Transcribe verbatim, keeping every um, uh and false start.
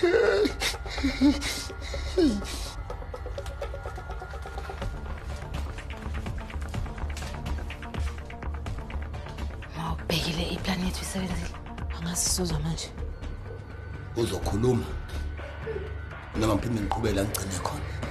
Mawubhekile iplan yethu isebenzile. Angasizwa manje. Uzokhuluma. Noma ngiphinde ngiqhubeke la ngigcine khona.